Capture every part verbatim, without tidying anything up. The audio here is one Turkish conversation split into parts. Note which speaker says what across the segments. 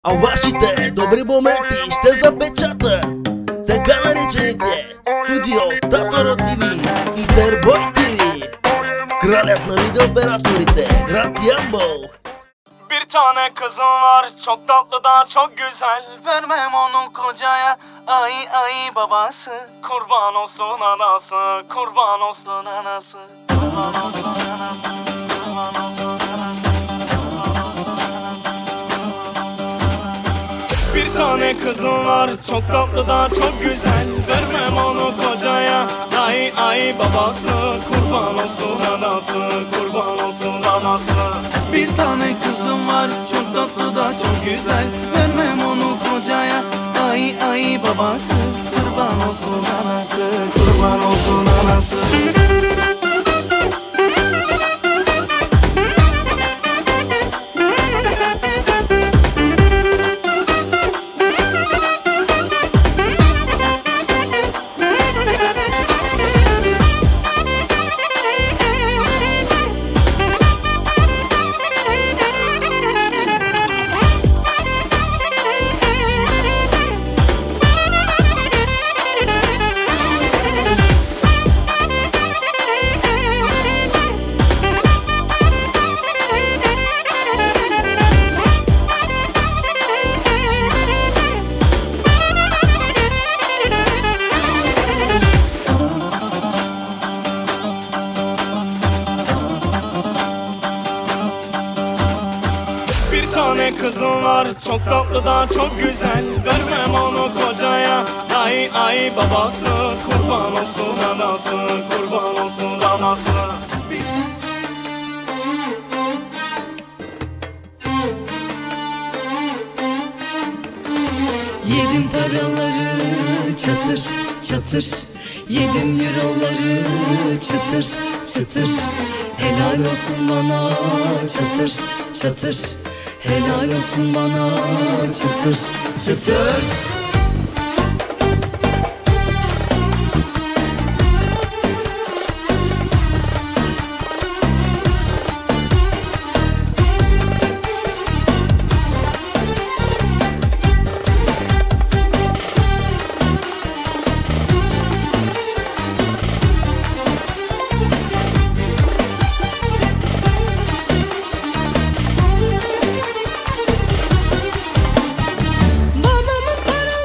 Speaker 1: А вашите добри моменти ще запечата така наречените Студио Татаро ТВ и Дербой ТВ. Кралят на видеооператорите, град Ямбол.
Speaker 2: Bir tane kızım var, çok tatlı da çok güzel. Vermem onu kocaya, ay ay babası. Kurban olsun anası, kurban olsun anası. Kurban olsun anası, kurban olsun anası. Bir tane kızım var, çok tatlı da çok güzel. Vermem onu kocaya, ay ay babası. Kurban olsun anası, kurban olsun anası.
Speaker 3: Bir tane kızım var, çok tatlı da çok güzel. Vermem onu kocaya, ay ay babası. Kurban olsun anası, kurban olsun anası.
Speaker 2: Bir tane kızım var, çok tatlı da çok güzel. Vermem onu kocaya, ay ay babası. Kurban olsun anası, kurban olsun anası.
Speaker 4: Yedim paraları çatır çatır, yedim euroları çıtır çıtır. Helal olsun bana çatır çatır, helal olsun bana çıtır çıtır.
Speaker 5: Babamın paraları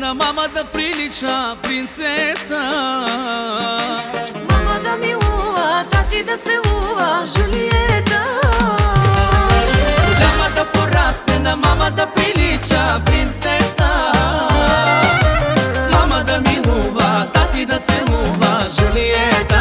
Speaker 3: na mama da priliča princesa.
Speaker 4: Mama da mi uva, tati da celува, Julijeta.
Speaker 3: Голяма да порасне, на мама да прилича принцеса. Мама да милува, тати да целува, Жулиета.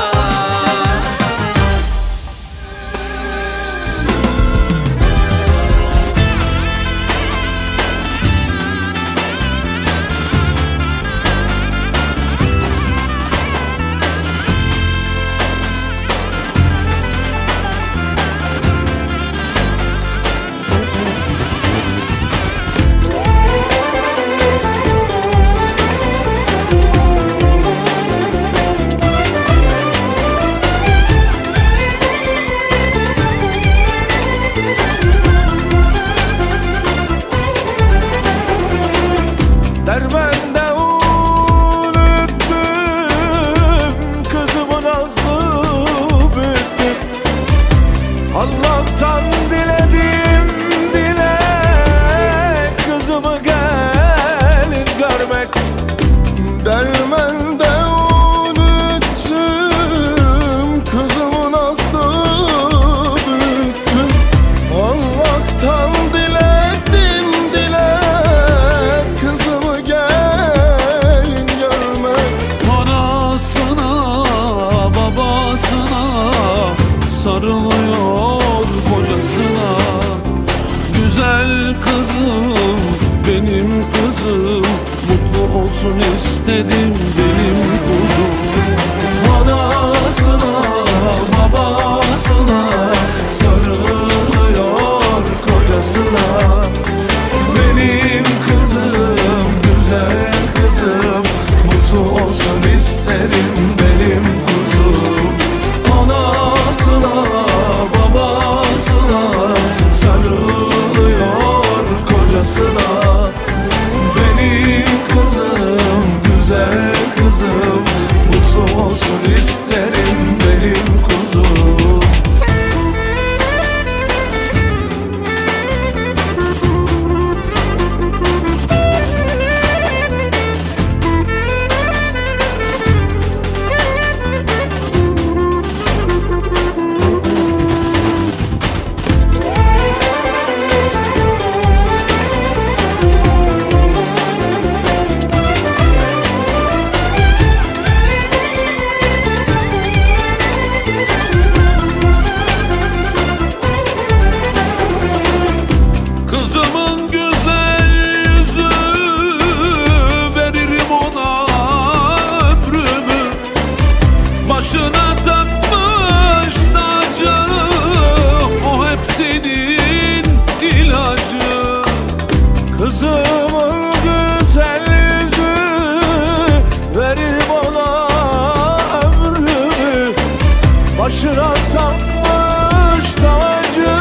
Speaker 5: Derbende unuttum kızımı nazlı büyüttüm. Allah'tan diledim dilek kızımı gelin görmek. Derbende unuttum kızımı nazlı büyüttüm. Allah'tan diledim dilek kızımı gelin görmek.
Speaker 3: Anasına babasına sarılıyor kocasına. Güzel kızım benim kızım, mutlu olsun istedim benim kuzum. Anasına babasına sarılıyor kocasına. Benim kızım güzel kızım, mutlu olsun isterim benim kuzum. Anasına babasına sarılıyor kocasına. Benim kızım güzel kızım, mutlu olsun isterim benim kuzum. Kızımın güzel yüzü, veririm ona ömrümü. Başına takmış tacı, o hepsinin ilacı.
Speaker 5: Kızımın güzel yüzü, veririm ona ömrümü. Başına takmış tacı,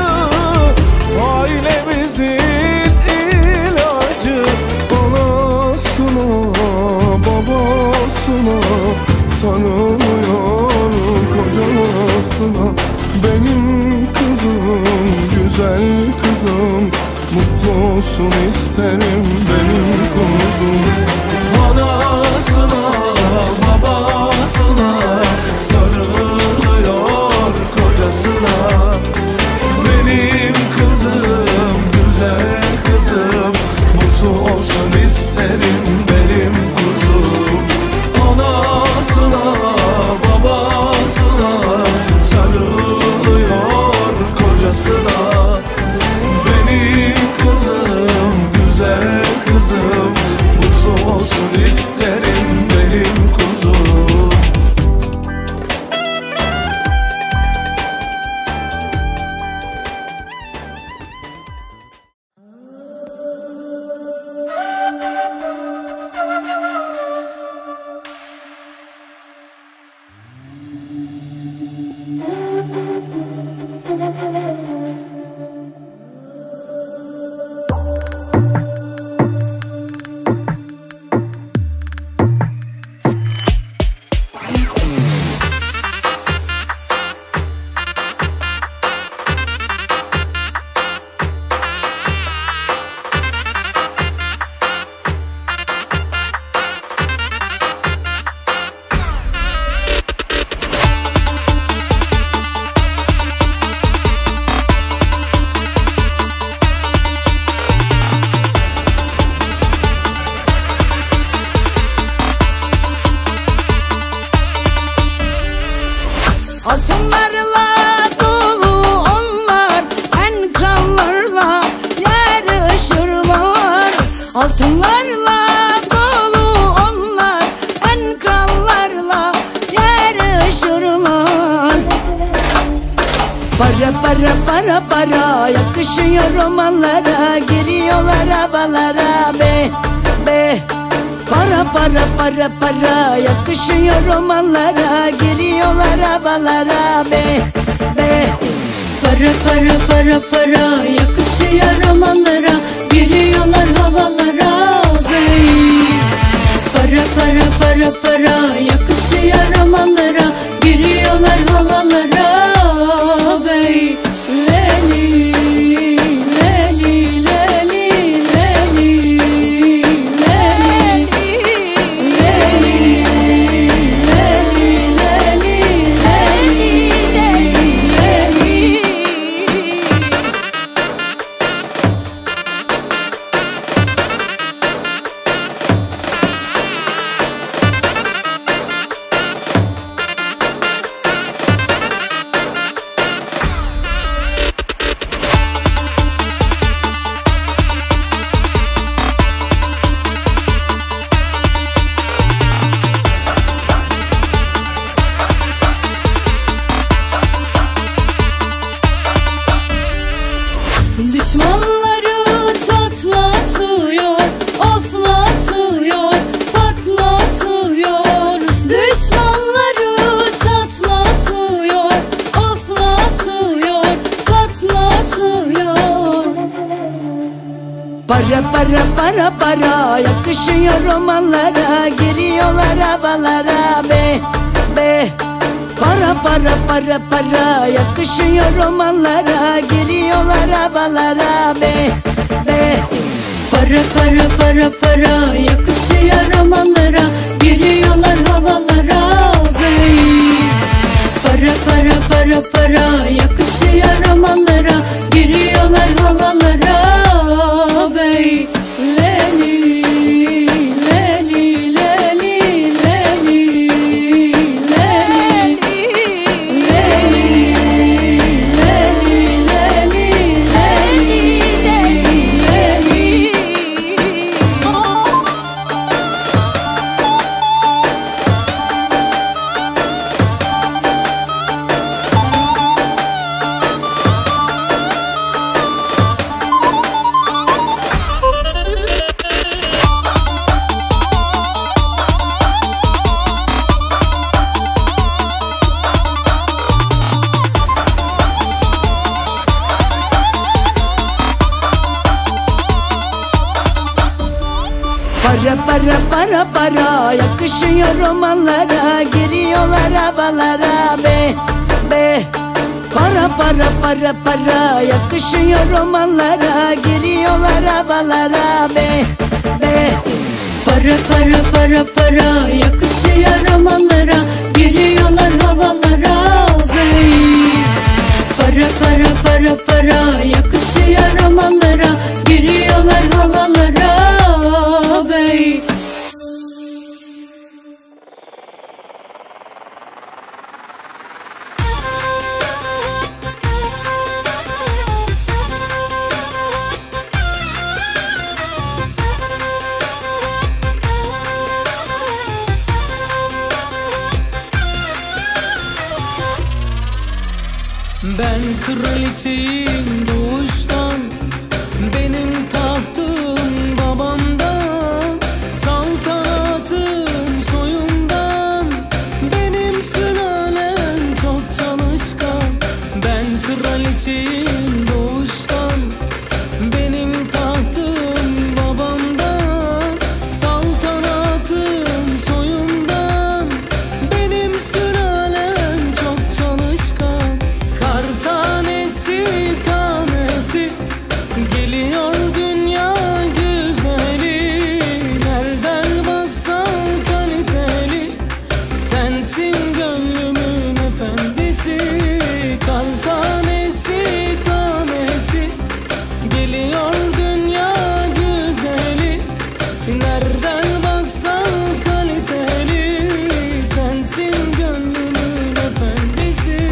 Speaker 5: ailemizin ilacı. Anasına babasına sarılıyor kocasına. Benim kızım güzel kızım, mutlu olsun isterim benim kuzum. Anasına babasına sarılıyor kocasına. Benim kızım güzel kızım, mutlu olsun isterim benim kuzum. Anasına babasına sarılıyor kocasına. Benim kızım güzel kızım, mutlu olsun isterim benim kuzum.
Speaker 4: Altınlarla dolu onlar, en krallarla yarışırlar. Para para para para yakışıyor romanlara, giriyorlar havalara be be. Para para para para yakışıyor romanlara, giriyorlar havalara be be. Para para para para yakışıyor romanlara, giriyorlar havalara bey. Para para para para yakışıyor romanlara, giriyorlar havalara bey. Leli leli leli leli leli leli leli leli leli. Düşmanları çatlatıyor, oflatıyor, patlatıyor. Düşmanları çatlatıyor, oflatıyor, patlatıyor. Para para para para yakışıyor romanlara, giriyorlar havalara be be. Para para para para yakışıyor romanlara, giriyorlar havalara be be. Para para para para yakışıyor romanlara, giriyorlar havalara be. Para para para para yakışıyor romanlara, giriyorlar havalara be. Leli leli leli leli leli. Para para para para yakışıyor romanlara, giriyorlar havalara be be. Para para para para yakışıyor romanlara, giriyorlar havalara be be. Para para para para yakışıyor romanlara, giriyorlar havalara be. Para para para para yakışıyor romanlara, giriyorlar havalara bey.
Speaker 5: Ben kraliçeyim doğuştan, benim tahtım babamdan, saltanatım soyumdan, benim sülalem çok çalışkan. Ben kraliçeyim doğuştan, benim tahtım babamdan, saltanatım soyumdan, benim sülalem çok çalışkan. Kar tanesi tanesi geliyor dünya güzeli, nereden baksan kaliteli, sensin gönlümün efendisi. Kar tanesi tanesi geliyor dünya güzeli, nereden baksan kaliteli, sensin gönlümün efendisi.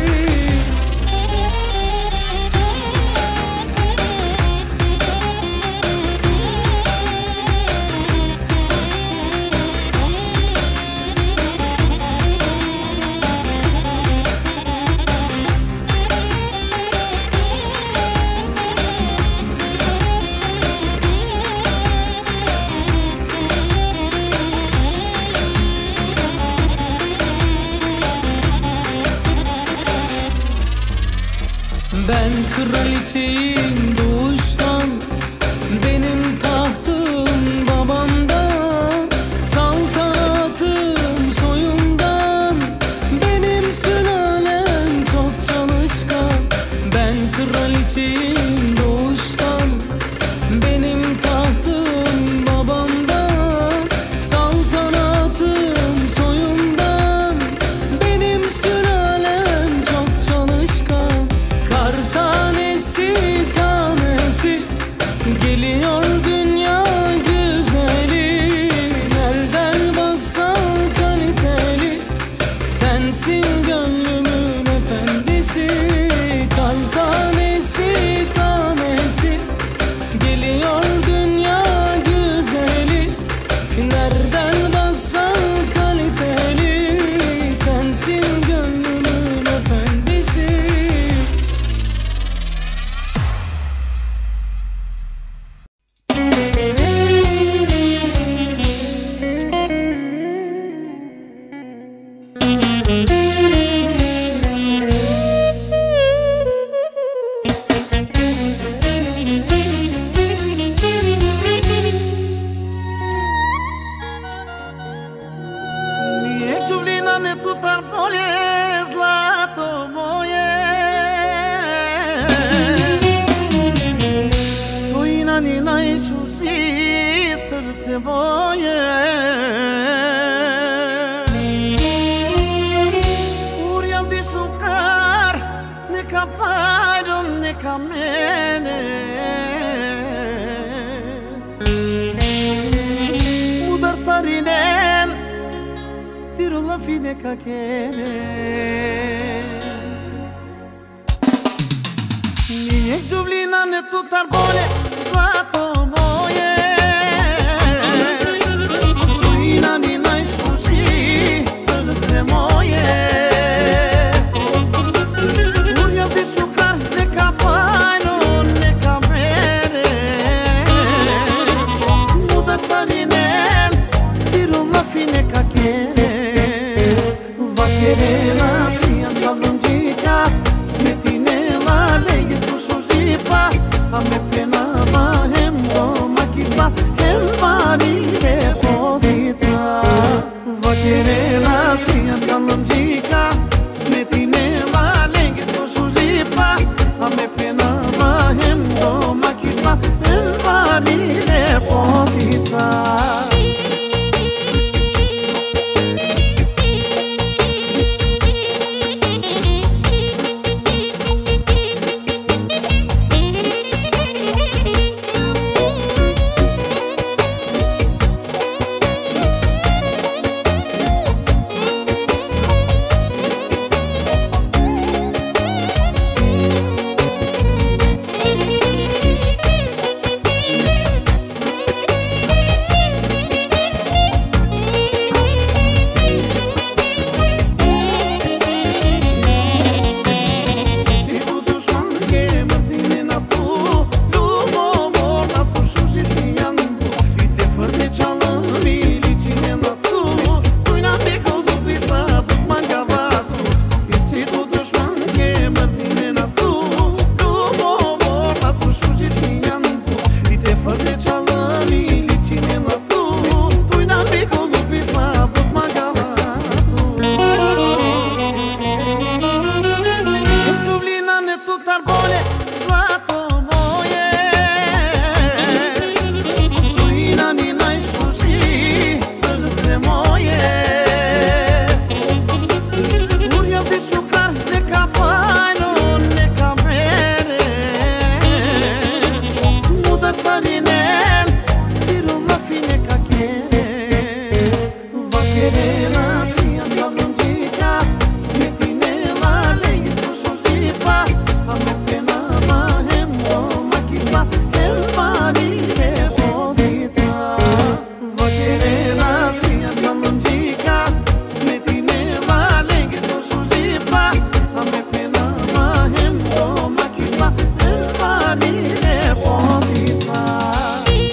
Speaker 5: kraliçeyim doğuştan. Benim tahtım babamdan, saltanatım soyumdan. Benim sülalem çok çalışkan. Ben kraliçeyim doğuştan. Benim tahtım babamdan, saltanatım soyumdan. Benim sülalem çok çalışkan. Kar tanesi tanesi geliyor dünya güzeli. Nereden baksan kaliteli, sensin gönlümün efendisi. Kar tanesi tanesi geliyor dünya güzeli. Nereden baksan kaliteli, sensin gönlümün efendisi.
Speaker 3: Niech Juliana nie tu tarpole zlato moje. Twoina nie najszuci serce moje. Uriam di szukar, neka padon, neka mene. Udar sarinen tiro la fine kakere. Niech Juliana nie tu tarbole zlato moje. Twoina nie najsłuży serce moje. Uriam di szukar, neka pajno, neka mere. Udar sarinen tiro la fine kakere. Vaquerela, assim, anjalundica, smetinela, lengue tu sujipa, a me pena mahembo, makita, elvari e podica. Vaquerela, assim, anjalundica, smetinela, lengue tu sujipa, a me pena mahembo, makita, elvari e podica. Podița.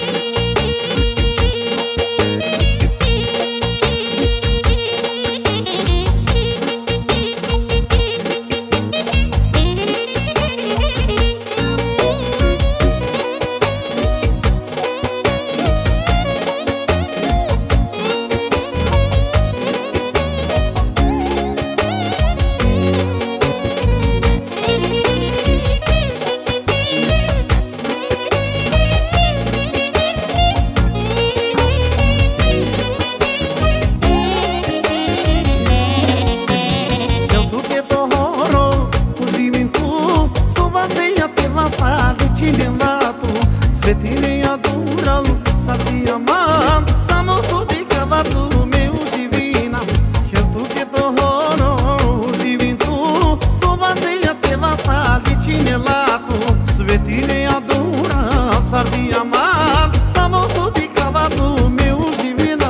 Speaker 3: ne adoral Sardi aman Samo sodicava tu meu divina Quer tu que to horo Živim tu So vas de ja te vas tali cinelato Sveti ne adoral Sardi aman Samo sodicava tu meu divina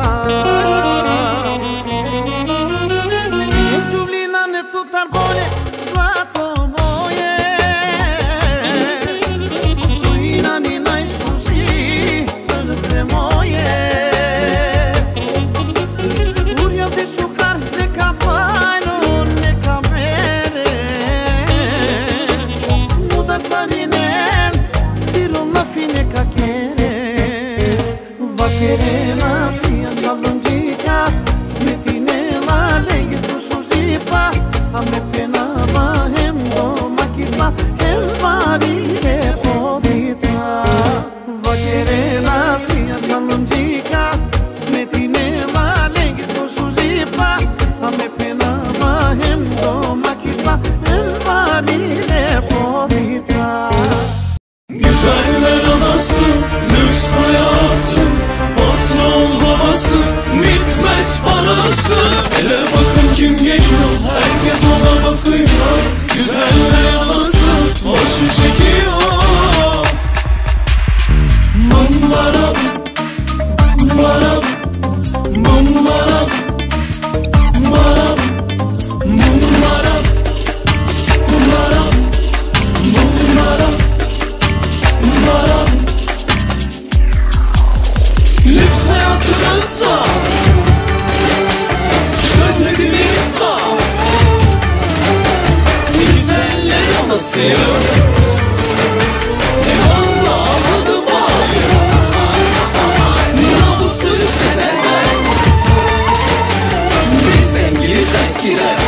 Speaker 3: Eu Giulina ne tu tarbone Zlato Šukar neka bajno, neka bere Udar sarinen, tirul la fi neka kere Va kere na si anjalum dika Smetine la lege tu shujipa Ame pena ma hem do makica Hem vari he podica Va kere na si anjalum dika Smetine la lege tu shujipa Ame pena ma hem do makica Hem vari he podica
Speaker 6: Güzeller anası, lüks hayatı Patron babası, bitmez parası Hele bakın kim geliyor, herkes ona bakıyor Güzeller anası, boşu çekiyor Mummaram, maram, mummaram Maram, mummaram, maram, mummaram Maram Lüks hayatımız var Şöhretimiz var Güzeller anasıyım Eyvallah adı var Namusu sezenler Biz zenginiz eskiden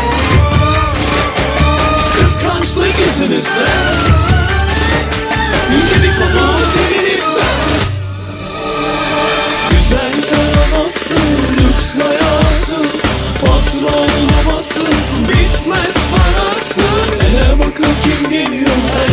Speaker 6: Kıskançlık yüzünüzden Dedikodu derinizden Güzeller anası, lüks hayatı Patron babası, bitmez parası Hele bakın kim geliyor,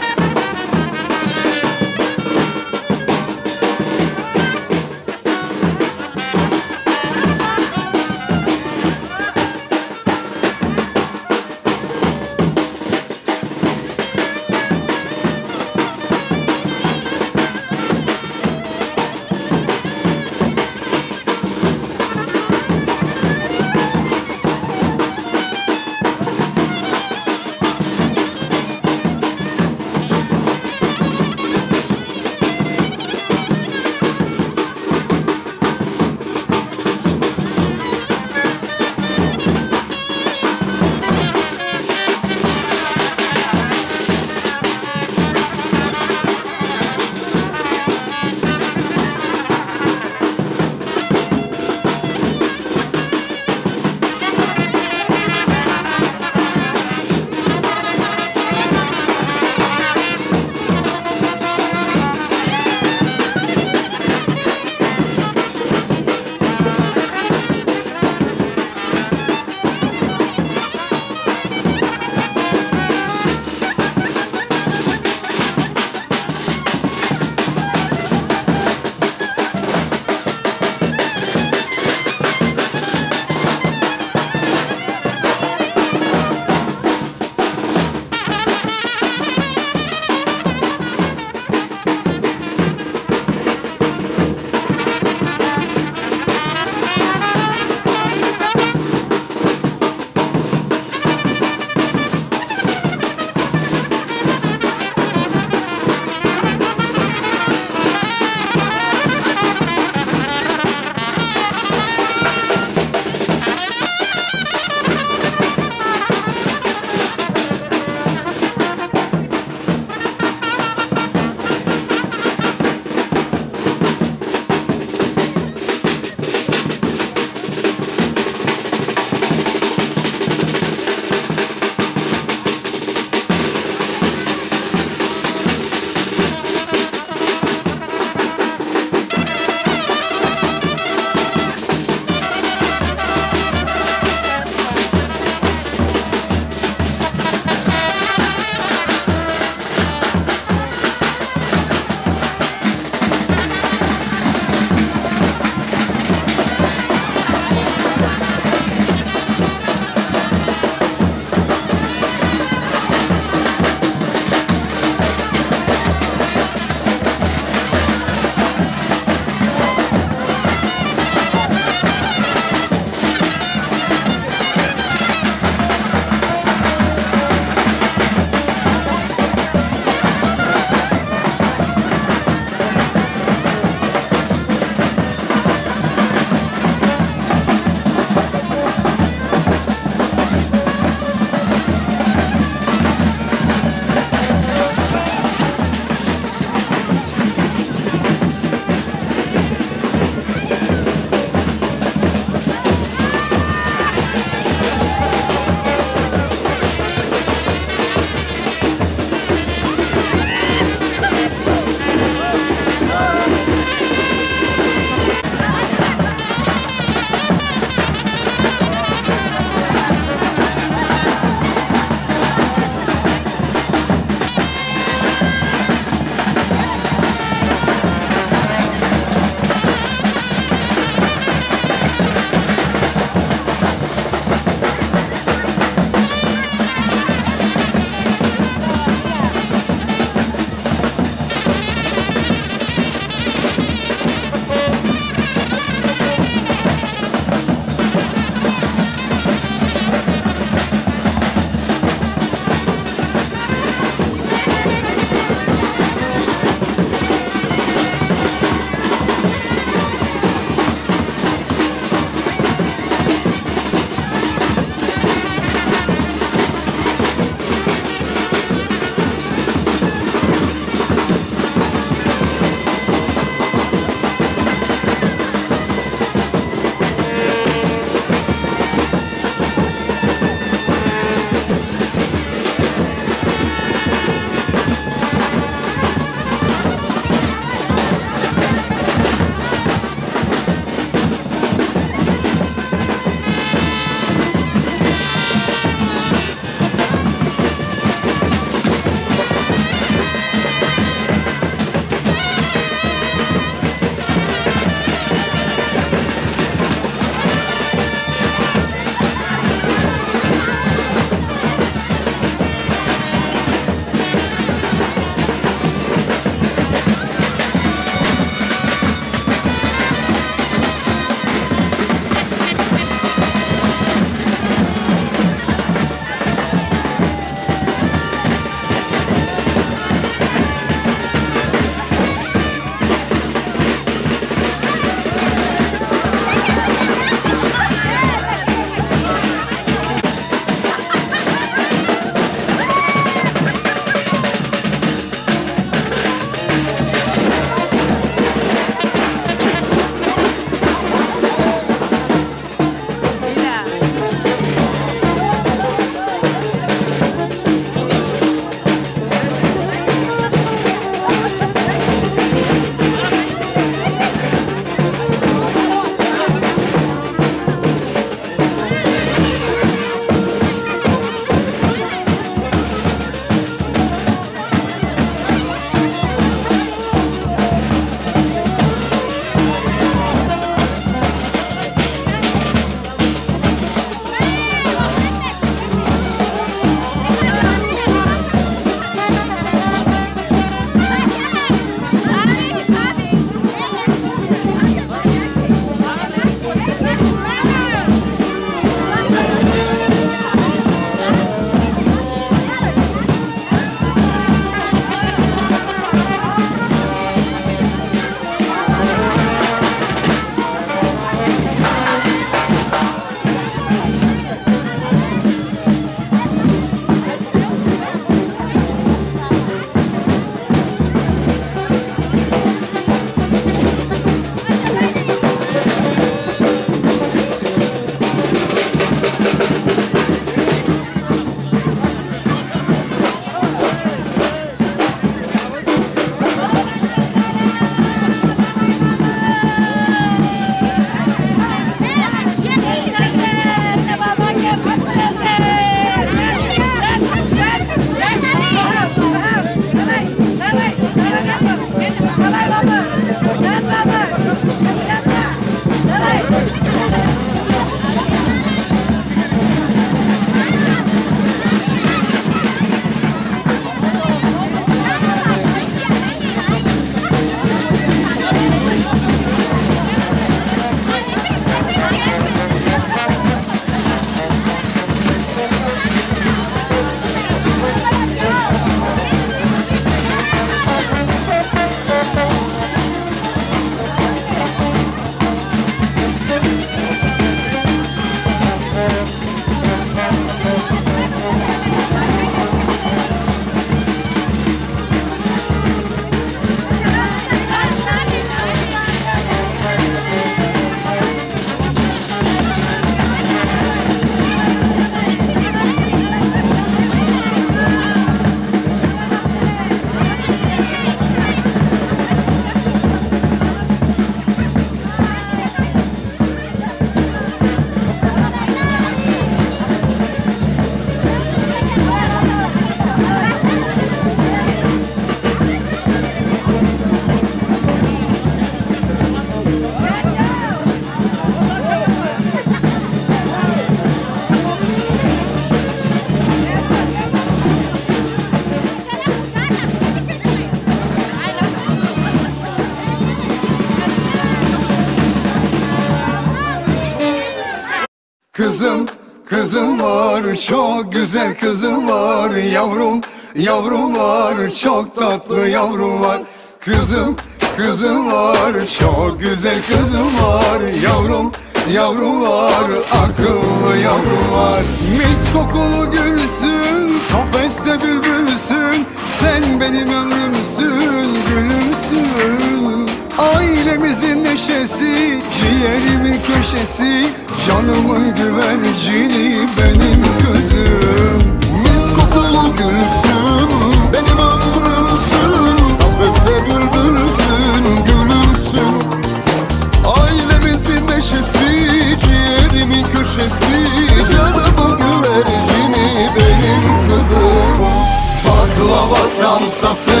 Speaker 7: Kızım, kızım var, çok güzel kızım var. Yavrum, yavrum var, çok tatlı yavrum var. Kızım, kızım var, çok güzel kızım var. Yavrum, yavrum var, akıllı yavrum var. Mis kokulu gülsün, kafeste bülbülsün. Sen benim ömrümsün, gülümsün. Ailemizin neşesi, ciğerimin köşesi, canımın güvercini benim kızım. Mis kokulu gülsün, benim ömrümsün. Kafeste bülbülsün, gülümsün. Ailemizin neşesi, ciğerimin köşesi, canımın güvercini benim kızım. Baklava samsası,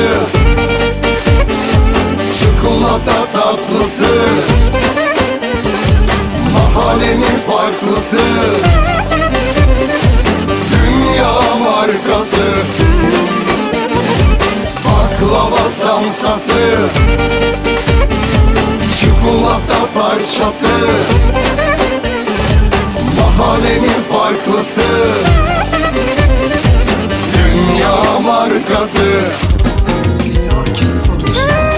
Speaker 7: çikolata tatlısı, mahallenin farklısı, dünya markası. Baklava samsası, çikolata parçası, mahallenin farklısı, dünya markası.
Speaker 3: Sakin prodüksiyon.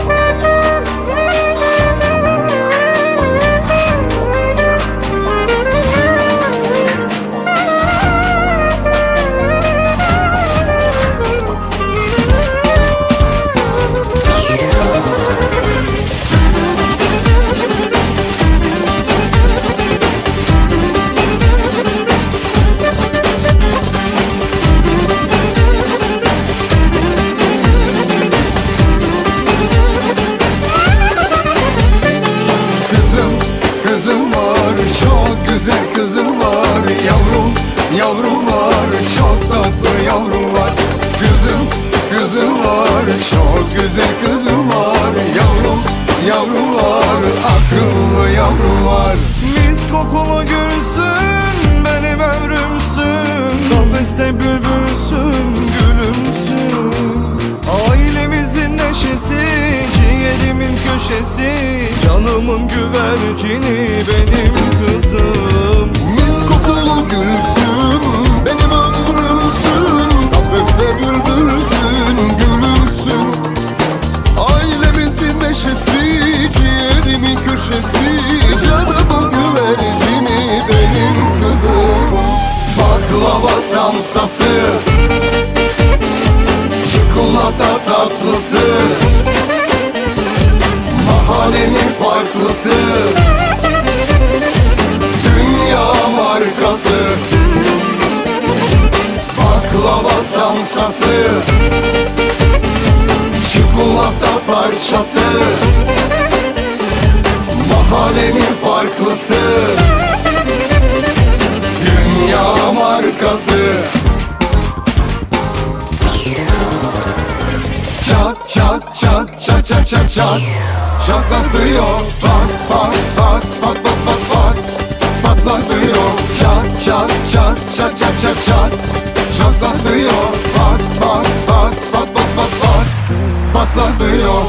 Speaker 7: Yavrum var, çok tatlı yavrum var. Kızım, kızım var, çok güzel kızım var. Yavrum, yavrum var, akıllı yavrum var.
Speaker 2: Mis kokulu gülsün, benim ömrümsün. Kafeste bülbülsün, gülümsün. Ailemizin neşesi, ciğerimin köşesi, canımın güvercini benim kızım.
Speaker 7: Mis kokulu gülsün, benim ömrümsün. Kafeste bülbülsün, gülümsün. Ailemizin neşesi, ciğerimin köşesi, canımın güvercini benim kızım. Baklava samsası, çikolata tatlısı, mahallenin farklısı, dünya markası. Baklava samsası, çikolata parçası, mahallenin farklısı, dünya markası. Çat çat çat çat çat çat çat, çatlatıyor. Bak bak bak bak bak bak bak, patlatıyor. Çat çat çat çat çat çat çat, çatlatıyor. Bak bak bak bak bak bak bak, patlatıyor.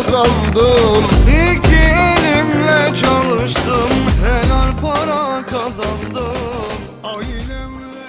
Speaker 7: kazandım.
Speaker 8: İki elimle çalıştım, helal para kazandım. Ailemle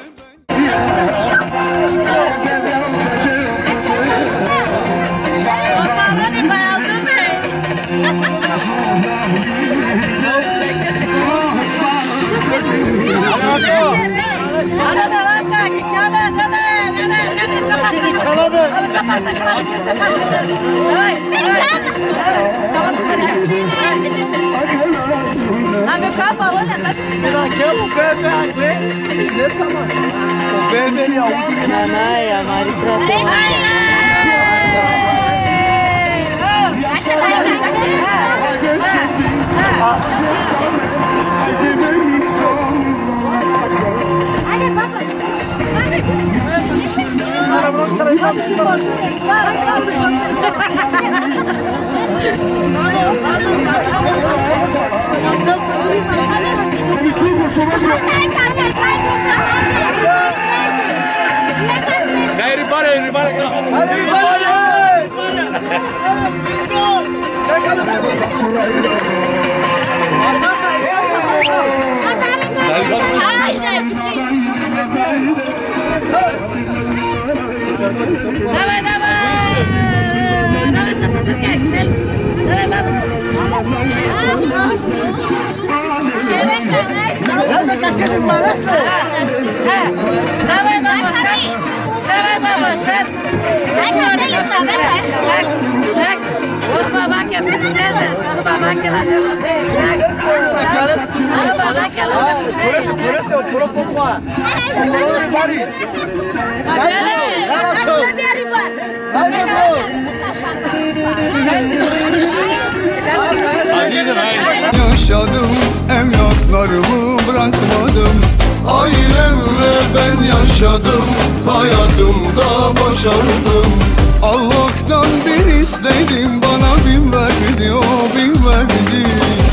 Speaker 8: yaşadım, emlaklarımı bırakmadım.
Speaker 7: Ailemle ben yaşadım, hayatımda başardım.
Speaker 8: Allah'tan bir istedim, bana bin verdi, o bin verdi.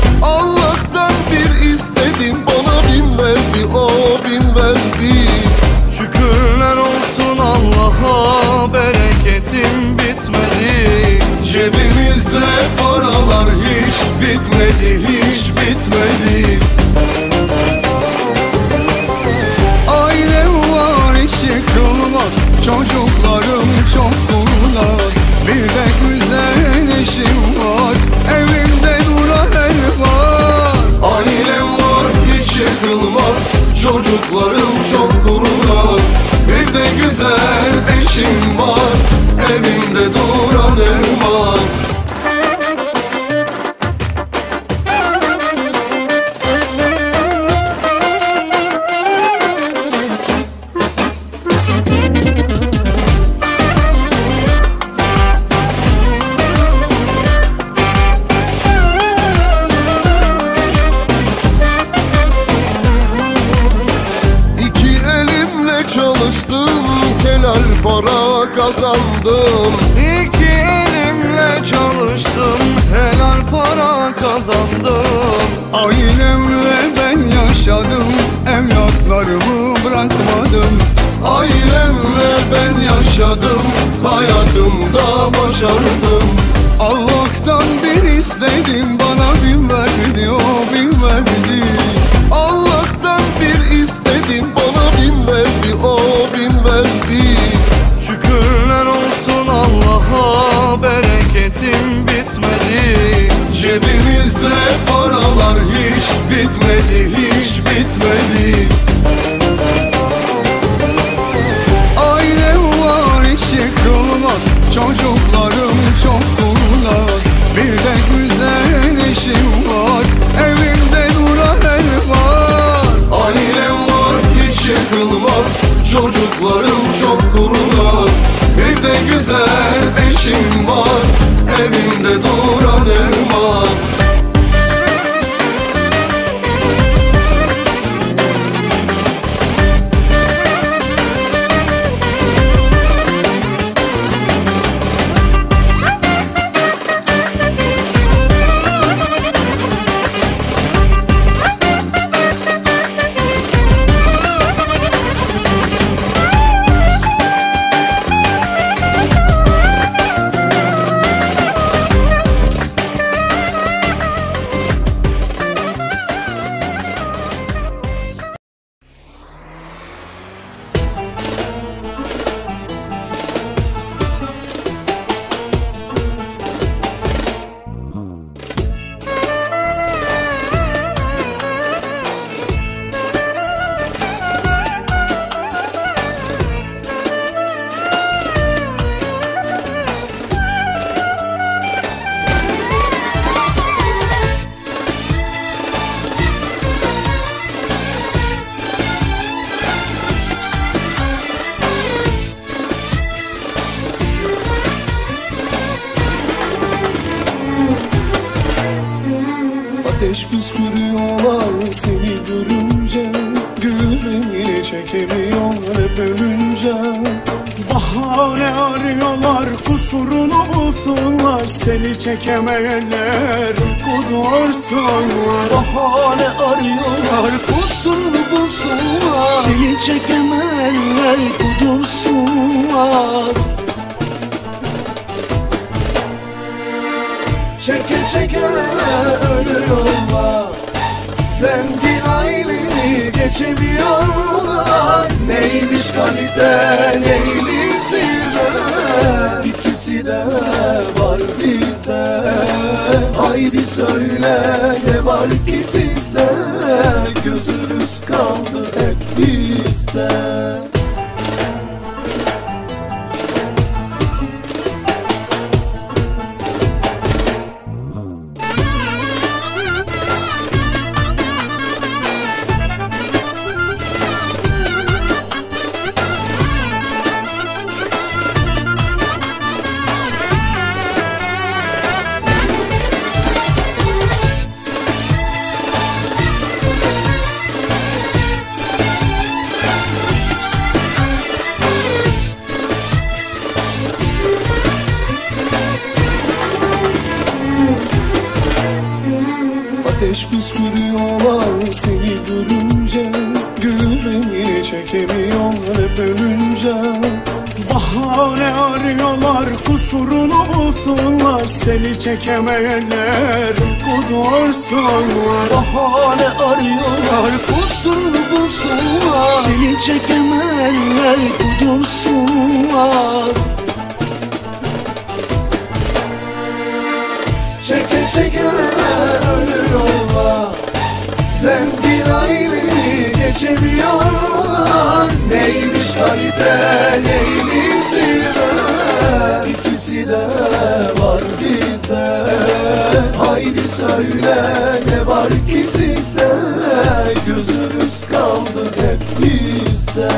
Speaker 7: Allah'tan bir istedim, bana bin verdi, o bin verdi.
Speaker 8: Şükürler olsun Allah'a, bereketim bitmedi.
Speaker 7: Cebimizde paralar hiç bitmedi, hiç bitmedi.
Speaker 8: Ailem var, hiç yıkılmaz, çocuklarım çok kurnaz. Bir de güzel eşim var, evimde duran elmas.
Speaker 7: Ailem var, hiç yıkılmaz, çocuklarım çok kurnaz. Bir de güzel eşim var, evimde duran elmas. Para kazandım.
Speaker 8: İki elimle çalıştım, helal para kazandım. Ailemle ben yaşadım, emlaklarımı bırakmadım.
Speaker 7: Ailemle ben yaşadım, hayatımda başardım.
Speaker 8: Allah'tan bir istedim, bana bin verdi, o bin verdi.
Speaker 7: Allah'tan bir istedim, bana bin verdi, o bin verdi.
Speaker 8: Şükürler olsun Allah'a, bereketim bitmedi.
Speaker 7: Cebimizde paralar hiç bitmedi, hiç bitmedi.
Speaker 8: Ailem var, hiç yıkılmaz, çocuklarım çok kurnaz. Bir de güzel eşim var, evimde duran elmas.
Speaker 7: Ailem var, hiç yıkılmaz, çocuklarım çok kurnaz. Bir de güzel eşim var, evimde duran elmas.
Speaker 3: Ateş püskürüyorlar seni görünce, gözümü çekemiyor hep ölünce.
Speaker 5: Bahane arıyorlar, kusurunu bulsunlar, seni çekemeyenler kudursunlar.
Speaker 3: Bahane arıyorlar, kusurunu bulsunlar,
Speaker 5: seni çekemeyenler kudursunlar.
Speaker 3: Çeke çeke ölüyorlar, zengin ailemi geçemiyorlar. Neymiş kalite, neymiş zirve, ikisi de var bizde. Haydi söyle ne var ki sizde, gözünüz kaldı hep bizde. Ateş püskürüyorlar seni görünce, gözümü çekemiyor hep ölünce.
Speaker 5: Bahane arıyorlar, kusurunu bulsunlar, seni çekemeyenler kudursunlar.
Speaker 3: Bahane arıyorlar, kusurunu bulsunlar,
Speaker 5: seni çekemeyenler kudursunlar.
Speaker 3: Çeke çeke ölüyorlar, zengin ailemi geçemiyorlar. Neymiş kalite, neymiş zirve, ikisi de var bizde. Haydi söyle ne var ki sizde, gözünüz kaldı hep bizde.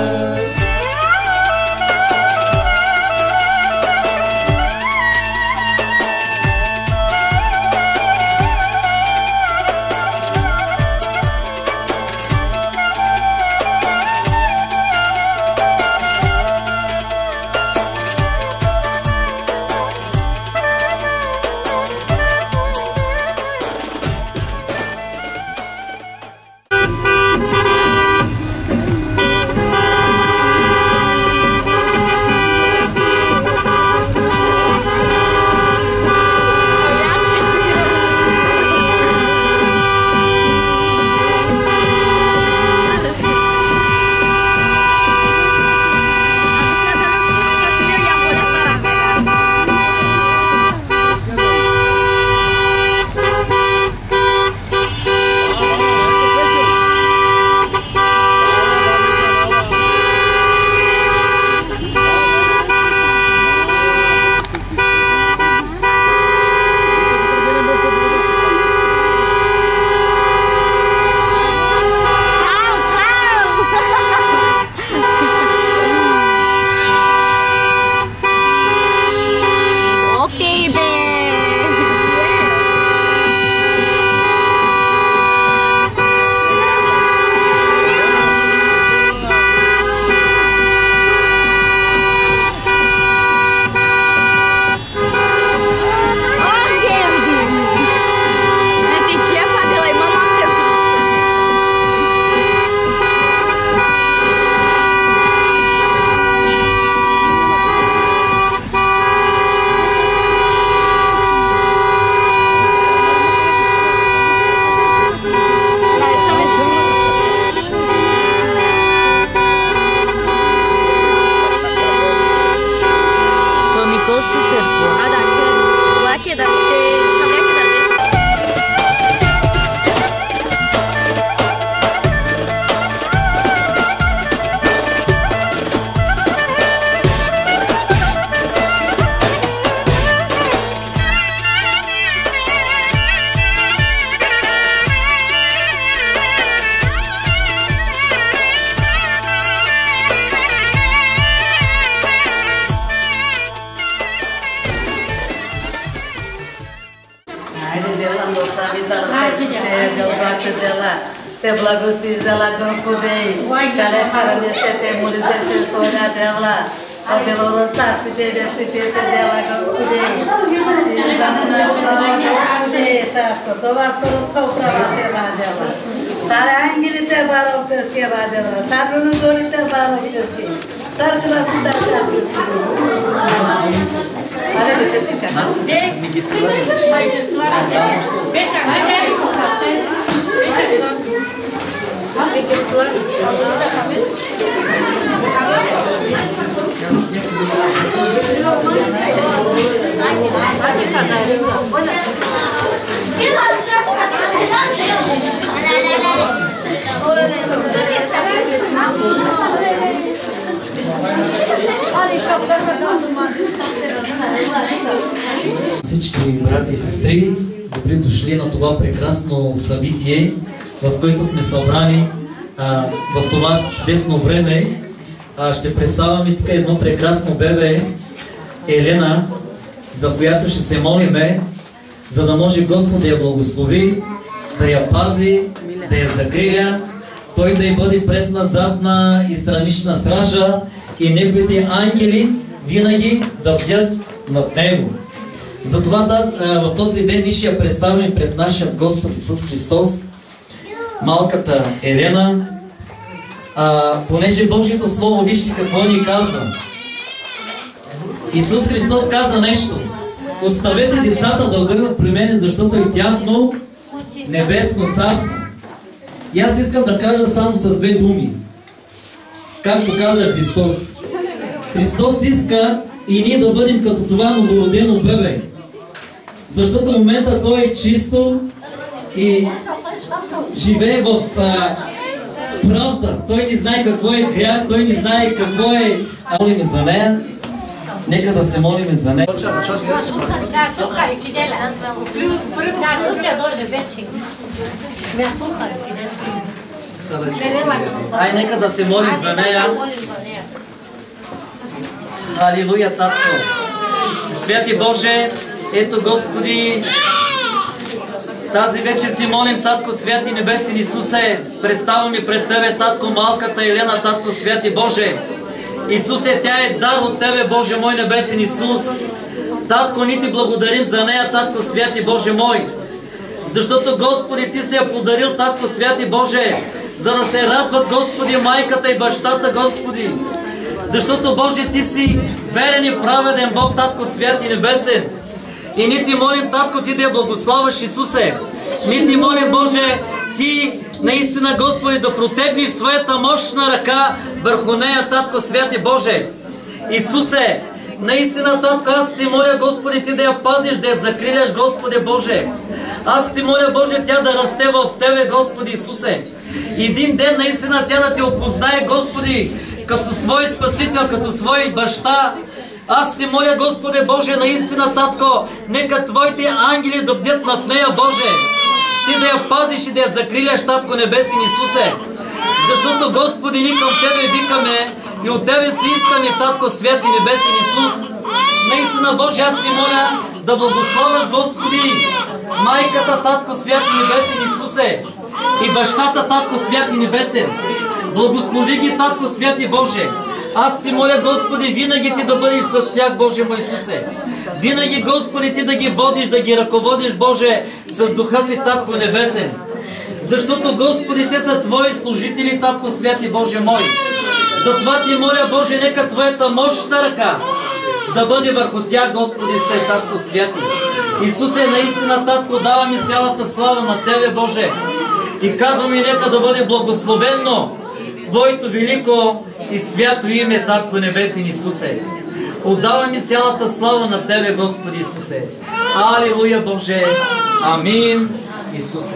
Speaker 9: quando stavi dalla sessione del braccio della te благости взяла Господи, кале хара месте те молице те соня девла, одело састи те вести те дела Господи, и дана на слава Господи, татко, това сторото права те вадела, саре ангели те барал тески вадела, сабруну голи те барал тески, саркала суда те аре бечетика.
Speaker 10: Миги слави. Беша, аре.
Speaker 11: Всички брати и сестри, добри дошли на това прекрасно събитие, в което сме събрани а, в това чудесно време. А, ще представяме тук едно прекрасно бебе, Елена, за която ще се молиме, за да може Господ да я благослови, да я пази, да я закриля, Той да й бъде предна, задна и странична стража и неговите ангели винаги да бдят над него. Затова таз, а, в този ден ние ще я представим пред нашия Господ Исус Христос, малката Елена, а, понеже Божието Слово, вижте какво ни казва. Исус Христос каза нещо: оставете децата да отдъхнат при мене, защото е тяхно небесно царство. И аз искам да кажа само с две думи. Както каза Христос. Христос иска и ние да бъдем като това новородено бебе. Защото в момента Той е чисто и живее в а, правда. Той не знае какво е грях, Той не знае какво е... А, молим за нея. Нека да се молим за нея. Ай, нека да се молим за нея. Алилуя, Татко. Святи Боже, ето Господи, тази вечер Ти молим, Татко, Святи Небесен Исусе, представяме пред Тебе, Татко, малката Елена, Татко, Святи Боже. Исусе, тя е дар от Тебе, Боже мой, Небесен Исус. Татко, ни Ти благодарим за нея, Татко, Святи Боже мой. Защото, Господи, Ти се я подарил, Татко, Святи Боже, за да се радват, Господи, майката и бащата, Господи. Защото, Боже, Ти си верен и праведен Бог, Татко, Святи Небесен. И ни Ти молим, Татко, Ти да я благославаш, Исусе. Ни Ти молим, Боже, Ти наистина, Господи, да протегнеш своята мощна ръка върху нея, Татко, Святи Боже. Исусе, наистина, Татко, аз Ти моля, Господи, Ти да я пазиш, да я закриляш, Господи Боже. Аз Ти моля, Боже, тя да расте в Тебе, Господи Исусе. Един ден наистина тя да Те опознае, Господи, като свой Спасител, като свой баща. Аз Ти моля, Господи Боже, наистина, Татко, нека Твоите ангели да бдят над нея, Боже. Ти да я пазиш и да я закриляш, Татко Небесен Исусе. Защото, Господи, ни към Тебе викаме и от Тебе си искаме, Татко, Святи Небесен Исус. Наистина, Боже, аз Ти моля да благославяш, Господи, майката, Татко, Святи Небесен Исусе, и бащата, Татко, Святи Небесен. Благослови ги, Татко, Святи Боже. Аз Ти моля, Господи, винаги Ти да бъдеш с тях, Боже мой Исусе. Винаги, Господи, Ти да ги водиш, да ги ръководиш, Боже, с духа си, Татко Небесен. Защото, Господи, те са Твои служители, Татко, Святи Боже мой. Затова Ти моля, Боже, нека Твоята мощна ръка да бъде върху тях, Господи, все, Татко, Святи. Исусе, наистина, Татко, даваме цялата слава на Тебе, Боже. И казваме, нека да бъде благословенно Твоето велико и свято име, Татко Небесен Исусе. Отдаваме цялата слава на Тебе, Господи Исусе. Алилуя, Боже. Амин, Исусе.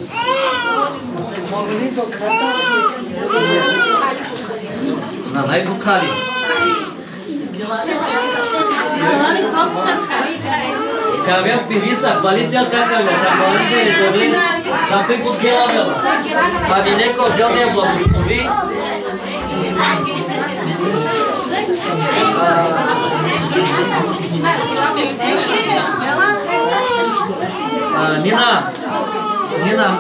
Speaker 11: На най-букали. Кавят певица, хвалителка кавят, а хвалителите да ви, да пи под гела вела. Ами нека отдел да я благослови. А, Нина! Нина!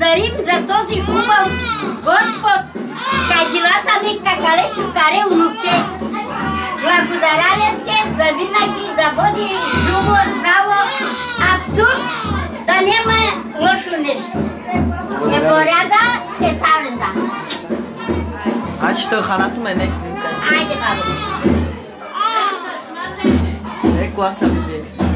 Speaker 12: благодарим за този хубав Господ, кадилата ми какалешо каре унуке. Благодаря леске за винаги да бъде живо, здраво, абсурд, да няма лошо нещо. Е поряда, е саренда.
Speaker 13: Айде ще ханата ме нек снимка.
Speaker 12: Айде, бабо.
Speaker 13: Е, класа ми бие снимка.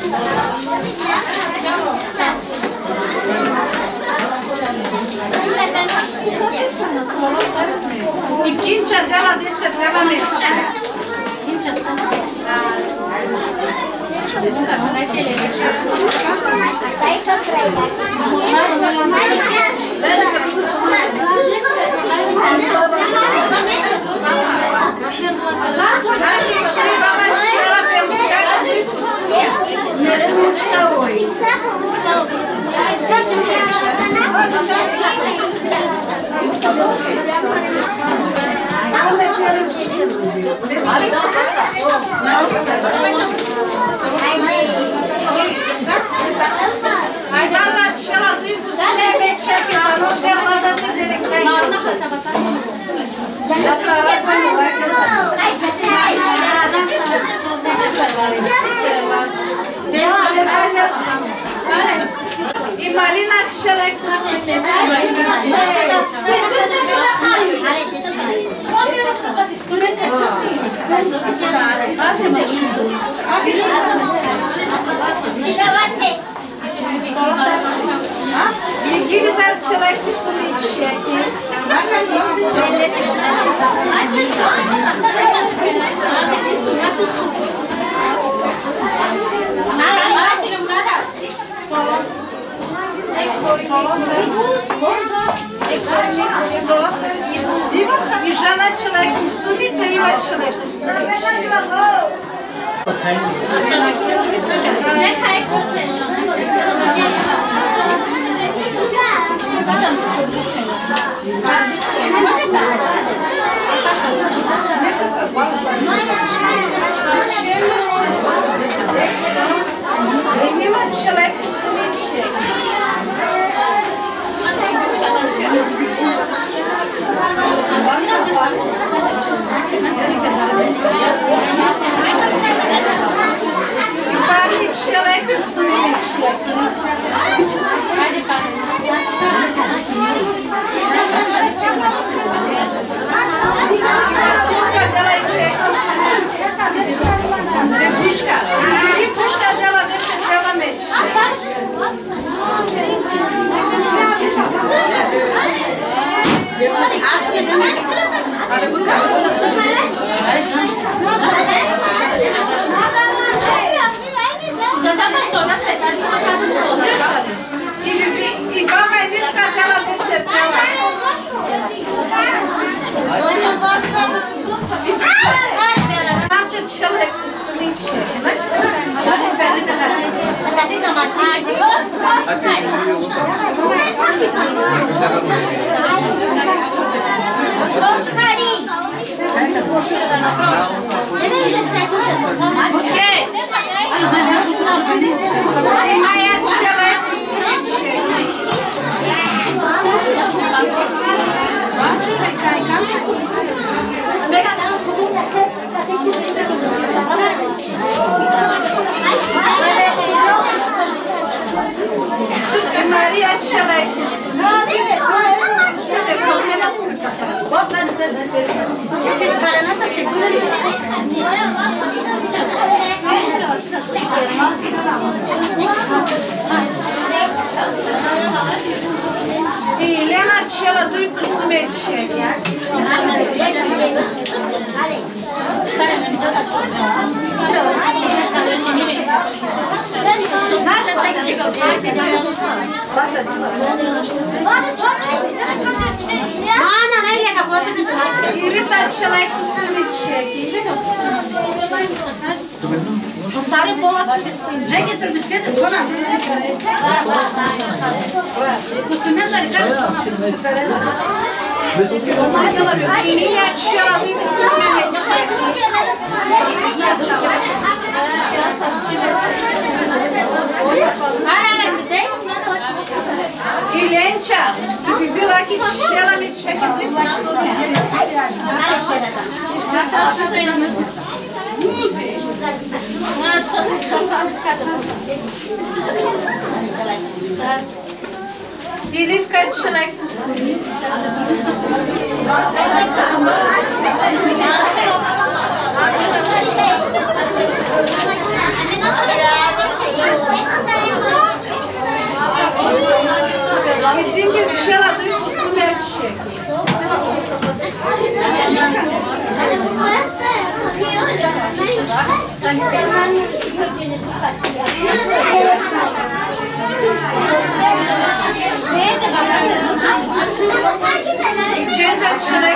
Speaker 14: I Kinča dela deset dela meče. Kinča stane?
Speaker 15: Hai da acela doi pustine pe ceche, dar nu te la dat de reclame. Da să arată nu la că. И малина человек Гилизар человек И жена человек уступит, а его человек человек уступит. Парни человек уступит. Пушка, и пушка дела десет дела меч. И баба Елка дела десет дела. Значит, человек уступит. Моя человек Maria человек И Елена чела дой постумече. Ирита человек постумече. Старый полок. Жеки турбичкете тона. Костюмет за речет тона. Илия чела дой постумече. Иленча, ти била ки чела ми чеки дой И Ливка е човек пустини.
Speaker 14: чела дой костюме чеки. Ченда челек.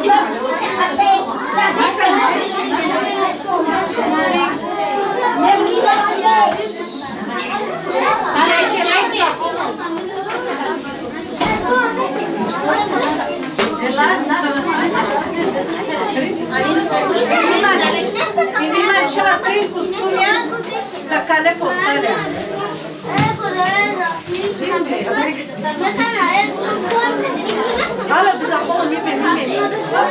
Speaker 14: Има чела три костюмя, така ле поставя. Ale by zachował nie wiem, nie wiem.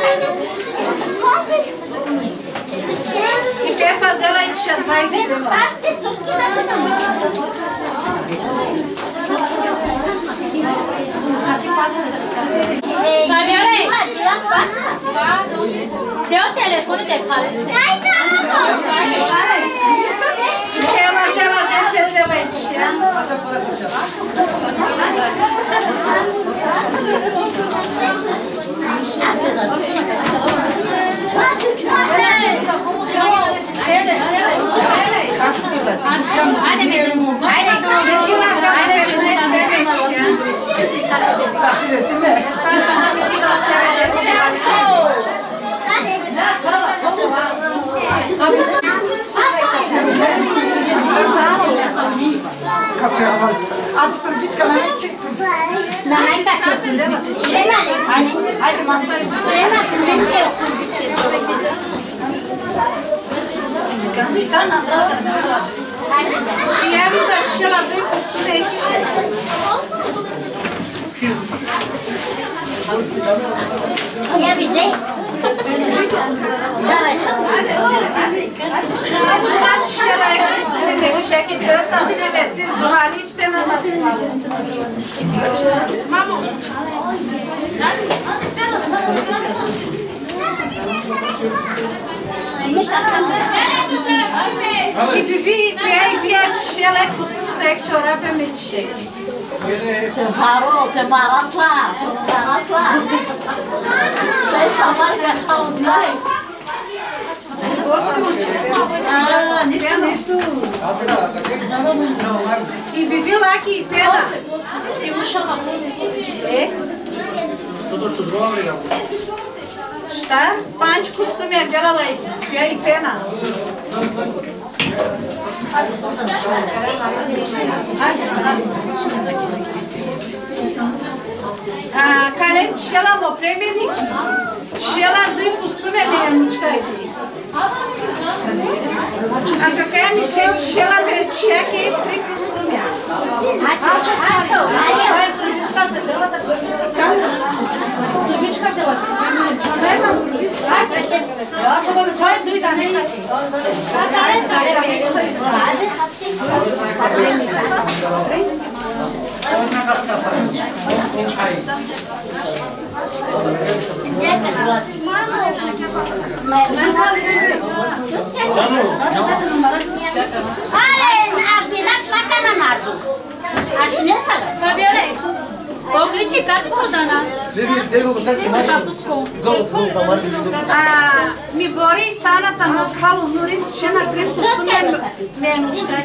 Speaker 14: I Pepa dała i się dwadzieścia dwa.
Speaker 10: Fabiole! Deu o telefone de palestra.
Speaker 14: Ela dela desce até vai tirar.
Speaker 15: Aç turbiçka ne çek?
Speaker 12: Nanay kaçtı. Şuraya ne?
Speaker 15: Haydi master.
Speaker 12: Şuraya ne?
Speaker 14: Kana brata. I ja bih začela doj postumeći.
Speaker 12: Ja bih dej. Давай.
Speaker 14: Kaçela je postumeći. Čekaj, da sam se vesti zvaničte na nas. Mamo. I bibi, ja i bijač, ja lepo tek čorape me čeki.
Speaker 9: Paro, te marasla, te marasla. Sai šamarka kao daj.
Speaker 14: I bibi laki i pena. E? Šta? Panč kostum je delala i ja i pena. A, Karen, čela mo plemenik, čela doj kostume me je mučkajki. A kakaj mi kaj čela me čeki tri kostumja.
Speaker 12: Hačo, hačo, hačo.
Speaker 14: Turbička dela se. Nema turbička. Ja govorim, to je druga nekaki.
Speaker 12: Ale, a biraš laka na mardu. Až nesada.
Speaker 10: Fabiole, pokliči Katku da nas.
Speaker 14: A, mi bori sana tamo kalu nuris čena tri kostume menučka.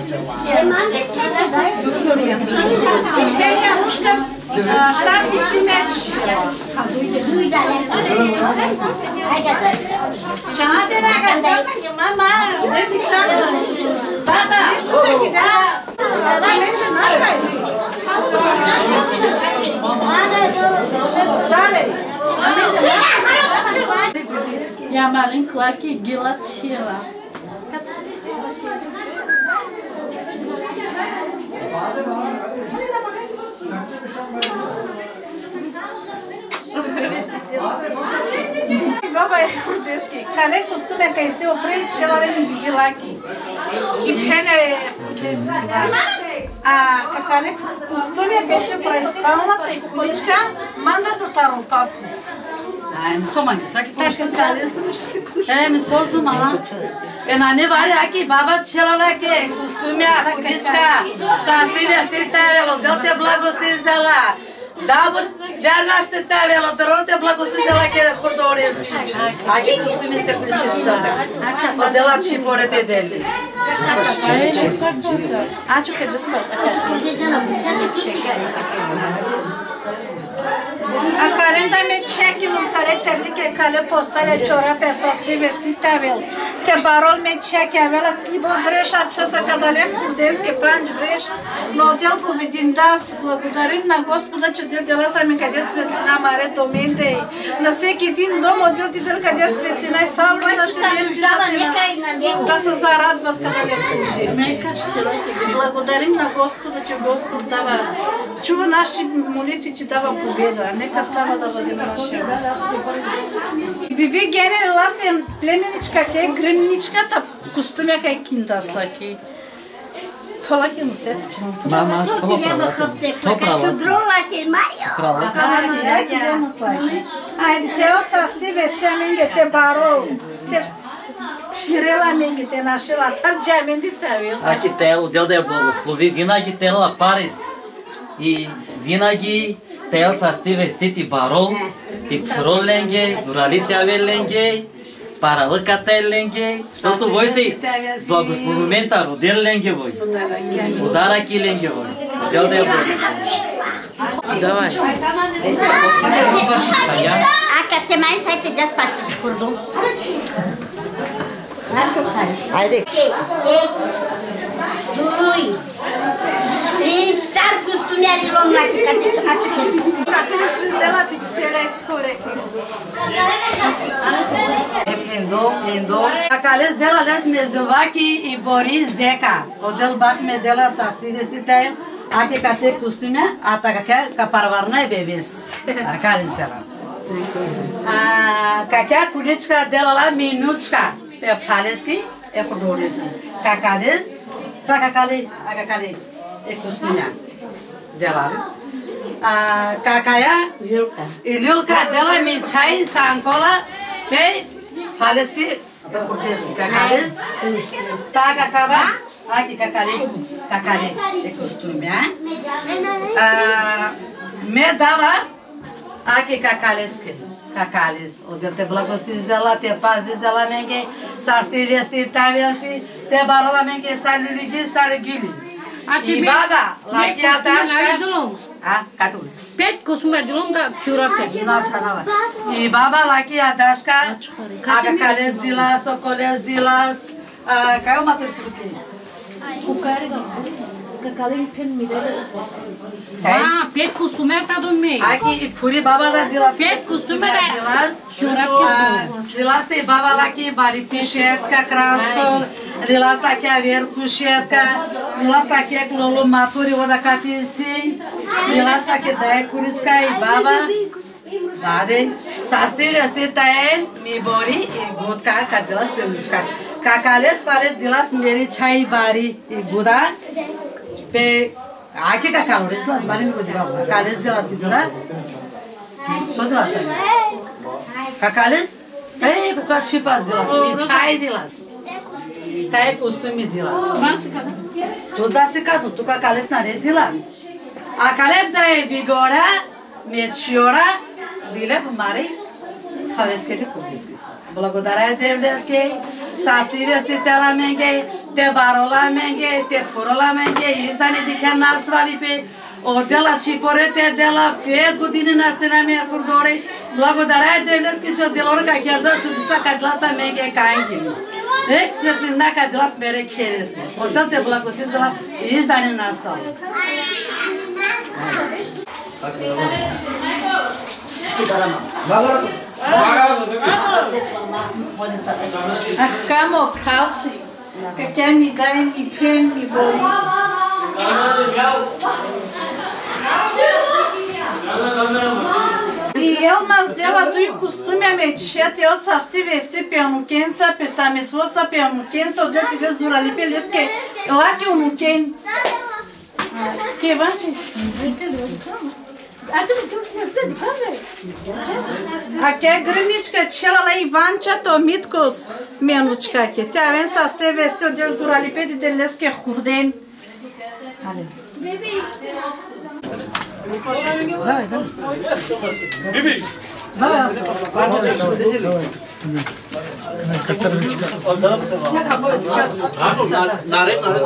Speaker 14: Benja muška, šta kostumeći? Čate naga, mama, gdje ti čaka? Tata, čekaj da.
Speaker 10: Ja malinko laki gila čila.
Speaker 14: Baba je kurdeski. Kale kostume kaj se oprej čela mi bilaki. I pene je kurdeski. A kakale kostume kaj se prespalna taj kulička mandar do taro papus.
Speaker 9: Ai, não sou mãe, sabe que tá É, me sou zumala. E na nevare aqui, baba tchela lá que costume a política. Sasti vestir tá velo, deu te blagostinza lá. Да, бе, вярваш те тебе, ало дърво те благословила кере хурдори си. Аки костюми сте колишки чита се. Отдела чи порете дели.
Speaker 14: Acho que a carenta me cheque no caráter de que calha postar é chora peça se vestita vel que barol me cheque a vela que bo brecha часа cada лев кудеске панч бреш но дел победин дас благодарим на Господа че дел дела сами къде светлина маре доменде на всеки един дом отдел ти дел къде светлина и само да ти да се зарадват къде лев благодарим на Господа че Господ дава чува наши молитви че дава победа. Нека става да бъде нашия Господ. Биби гене ласмен племеничка ке гремничката костюмя кай кинда слаки. Тола ке му сети че му.
Speaker 11: Мама, това права. Това права. Права.
Speaker 14: Айде те осасти вестя менге те баро. Те ширела менге те нашила. Так джаменди тавил.
Speaker 11: Аки те отдел да я благослови. Винаги тела Парис. И винаги тел са сти вестити барол, ти пфроленге, зуралите авеленге, паралъкате ленге, защото вой си благословимента родил ленге вой. Подаръки ленге вой. Отдел да я благослови. Давай.
Speaker 12: Ака те май сайте джас пашаш курдо.
Speaker 9: Хайде.
Speaker 12: Дуй. Три стар костюмяри ломнаки къде са ачки.
Speaker 14: Ачки се дела петиселя и скореки.
Speaker 9: Епендо, ендо. Акалес дела лес мезоваки и бори зека. Отдел бах ме дела састи вестите. Аке кате костюмя, а така капарварна е бебес. Акалес дела. Какя количка делала минучка. Е палески, е худорецки. Какадес, какакали, акакали. е костюмя. Делали. Какая и люлка дела ми чай санкола пе палески куртески какалес. Та какава, аки какали, какали е костюмя. Ме дава аки какалески. Какалес. Отдел те благости зела, те пази зела менге, састи вести, тавяси, те барола менге, сали люги, сали гили. И баба, лаки аташка. А, като?
Speaker 10: Пет косума дилонга чурапе.
Speaker 9: На чанава. И баба лаки аташка. Ага калес дилас, околес дилас. Као матурчи бути?
Speaker 10: Укари. Какален пен ми даде. А, пет костюма та до ме.
Speaker 9: Аки пури баба да дилас.
Speaker 10: Пет костюма да
Speaker 9: дилас.
Speaker 10: Чурапе.
Speaker 9: Дилас те баба лаки бари пишетка кранско. Дилас таки авер кушетка. Дилас таки ек лоло матури вода катиси. Дилас таки дай куричка и баба. Даде. Састи вести тае ми бори и гудка кадилас певничка. Какалес пале дилас мери чай бари и гуда. Pe ake ka kalores las bani mi godiba kales dilas igura so dilas kakales ei ku ka chipa dilas mi chai dilas tai costume dilas tu da se ka tu ka kales na re dilan akalep dai bigora mi chiora dile mari kales ke de kudiskis благодаря Девдеске, састи вести тела менге, те барола менге, те фурола менге, издани дикен насвали пе, отдела чипорете дела пет години на сена ми фурдори. Благодаря Девдеске, че отделора ка керда чудеса кадласа менге каенги. Ек светлина кадлас мере кересни. Отдел те благосизала издани насвали.
Speaker 14: Acamo calci, que quer me dar me pen me boi. E ele mas dela do costume a mexer, ele só se vestir pelo quença, pensar me esforça pelo quença, o dia que Deus dura ali feliz que lá que o muquem. Que antes. Aqui é granička čela la Ivanča to mitkos menučka ke. Te avem să ste veste o del zurali pe de leske hurden.
Speaker 16: Биби!
Speaker 3: Давай,
Speaker 16: наред, наред.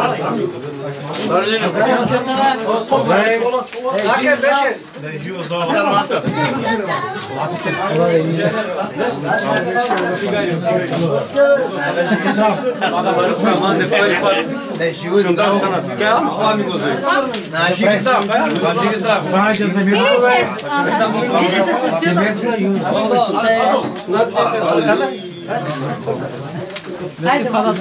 Speaker 3: Haydi bakalım.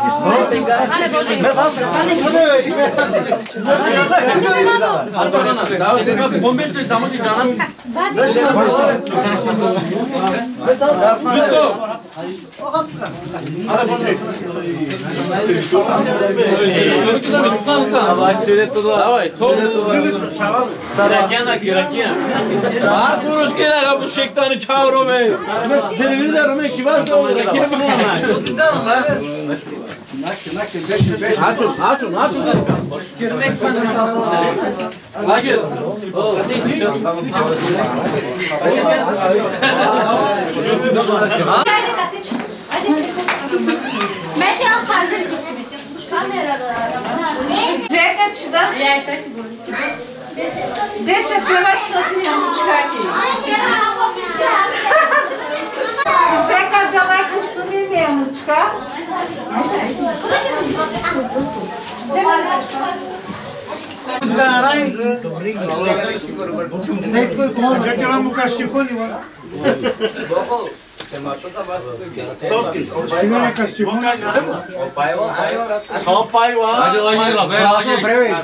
Speaker 16: Давай, Kirakena, kirakena. Var kuruş kira bu şeytanı çağırıyor be. Seni bir de Rome kibar da olur. Kirakena bu lan. Açın, açın, açın. Kirmek sana şanslı. Hayır.
Speaker 10: Mete al hazır. Kamerada.
Speaker 14: Zeka te dá. Desse pela que nós viemos buscar aqui. Zeca de lá é costume mesmo, buscar?
Speaker 5: Já que ela não castigou, né?
Speaker 16: Só pai lá. Vai lá, vai lá, vai lá. Breve.